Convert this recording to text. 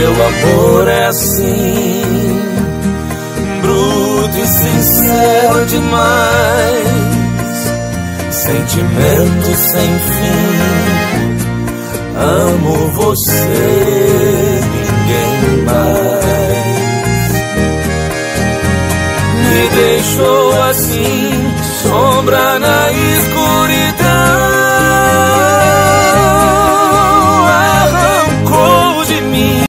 Meu amor é assim, bruto e sincero demais, sentimento sem fim. Amo você, ninguém mais. Me deixou assim,